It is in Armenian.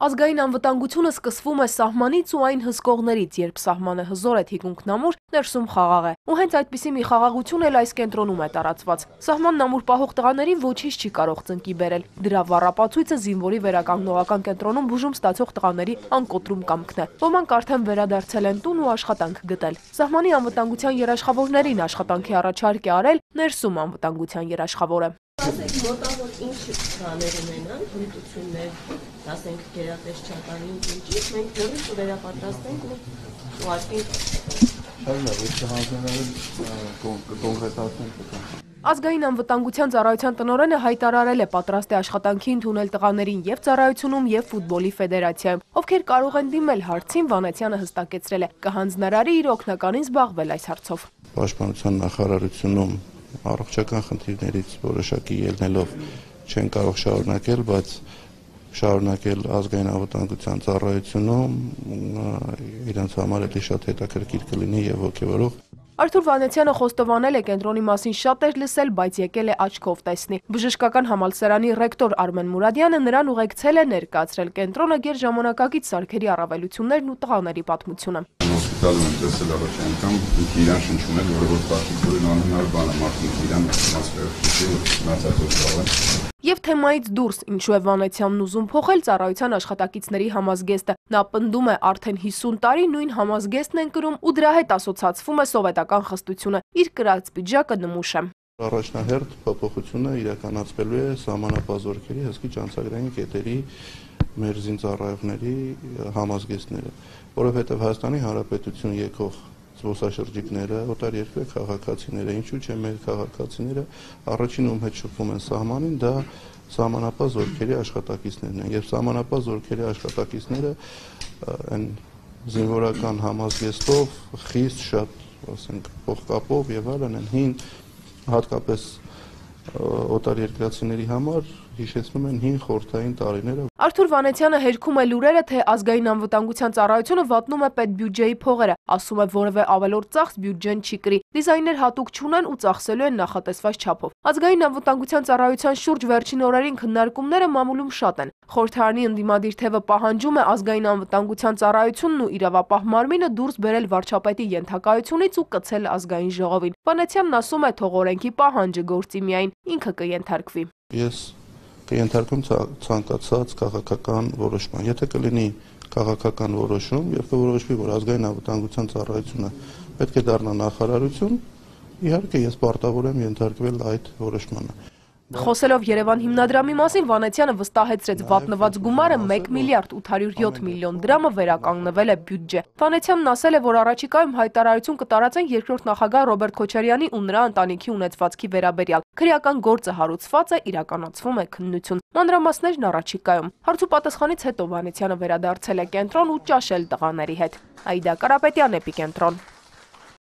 Ազգային անվտանգությունը սկսվում է սահմանից ու այն հսկողներից, երբ սահմանը հզոր է թիկունքն ամուր, ներսում խաղաղ է։ Ու հենց այդպիսի մի խաղաղություն էլ այս կենտրոնում է տարածված։ Սահմանն ամուր պահող տղաներին ոչինչ չի կարող ծնկի բերել։ Դրա վառապացույցը զինվորի վերականգնողական կենտրոնում բուժում ստացող տղաների անկոտրում կամքն է։ Ոմանք արդեն վերադարձել են տուն ու աշխատանք գտել։ Սահմանի անվտանգության երաշխավորներին աշխատանքի առաջարկ է արել ներսում անվտանգության երաշխավորը։ Ասենք մոտավոր ինչ բաներ ունենան, հմտություններ, ասենք գերատեսչական ինչ, մենք նորից վերապատրաստենք ու ուղարկենք։ Ազգային անվտանգության ծառայության տնօրենը հայտարարել է պատրաստ է աշխատանքի ընդունել տղաներին եւ ծառայությունում եւ ֆուտբոլի ֆեդերացիայում, ովքեր կարող են դիմել հարցին, Վանեցյանը հստակեցրել է, կհանձնարարի իր օգնականին զբաղվել այս հարցով։ Պաշտպանության նախարարությունում առողջական խնդիրներից որոշակի ելնելով չեն կարող շարունակել, բայց շարունակել ազգային անվտանգության ծառայությունում իրենց համար էլի շատ հետաքրքիր կլինի եւ ոգևորող։ Արթուր Վանեցյանը խոստովանել է կենտրոնի մասին շատ էր լսել, բայց եկել է աչքով տեսնի։ Բժշկական համալսարանի ռեկտոր Արմեն Մուրադյանը նրան ուղեկցել է ներկայացրել կենտրոնը գերժամանակակից սարքերի առավելություններն ու տղաների պատմությունը։ Հոսպիտալում եմ տեսել առաջին անգամ իրան շնչում են, որը որ պարտիկորեն անհնար բան է մարդուն իրան մասնակցել։ Եվ թեմայից դուրս, ինչու է Վանեցյանն ուզում փոխել ծառայության աշխատակիցների համազգեստը։ Նա պնդում է արդեն 50 տարի նույն համազգեստն են կրում ու դրա հետ ասոցացվում է սովետական խստությունը։ Իր կրած պիջակը նմուշ է։ Առաջնահերթ փոփոխությունը իրականացվելու է սահմանապազորքերի հսկիչ անցագրային կետերի մեր զինծառայողների համազգեստները, որովհետև Հայաստանի Հանրապետություն եկող զբոսաշրջիկները, օտար երկրի քաղաքացիները, ինչու՞ չէ մեր քաղաքացիները առաջին ում հետ շփվում են սահմանին, դա սահմանապահ զորքերի աշխատակիցներն են, եւ սահմանապահ զորքերի աշխատակիցները այն զինվորական համազգեստով խիստ շատ, ասենք, փոխկապով եւ այլն են հին, հատկապես օտար երկրացիների համար հիշեցնում են հին խորհրդային տարիները։ Արթուր Վանեցյանը հերքում է լուրերը, թե ազգային անվտանգության ծառայությունը վատնում է պետբյուջեի փողերը, ասում է որևէ ավելորդ ծախս բյուջեն չի կրի, դիզայներ հատուկ չունեն ու ծախսելու են նախատեսված չափով։ Ազգային անվտանգության ծառայության շուրջ վերջին օրերին քննարկումները մամուլում շատ են։ Խորհրդարանի ընդդիմադիր թևը պահանջում է ազգային անվտանգության ծառայությունն ու իրավապահ մարմինը դուրս բերել վարչապետի ենթակայությունից ու կցել ազգային ժողովին։ Վանեցյանն ասում է, թող օրենքի պահանջը գործի միայն, ինքը կենթարկվի։ Ես կենթարկում ցանկացած քաղաքական որոշման։ Եթե կլինի քաղաքական որոշում եւ կորոշվի, որ ազգային անվտանգության ծառայությունը պետք է դառնա նախարարություն, իհարկե ես պարտավոր եմ ենթարկվել այդ որոշմանը։ Խոսելով Երևան հիմնադրամի մասին, Վանեցյանը վստահեցրեց վատնված գումարը 1 միլիարդ 807 միլիոն դրամը վերականգնվել է բյուջե։ Վանեցյանն ասել է, որ առաջիկայում հայտարարություն կտարածեն երկրորդ նախագահ Ռոբերտ Քոչարյանի ու նրա ընտանիքի ունեցվածքի վերաբերյալ։ Քրեական գործը հարուցված է, իրականացվում է քննություն։ Մանրամասներն առաջիկայում։ Հարց ու պատասխանից հետո Վանեցյանը վերադարձել է կենտրոն ու ճաշել տղաների հետ։ Աիդա Կարապետյան, Էպիկենտրոն։